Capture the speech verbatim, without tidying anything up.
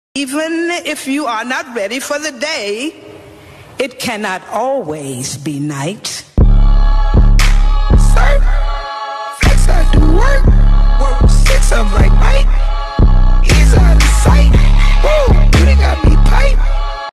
Even if you are not ready for the day, it cannot always be night.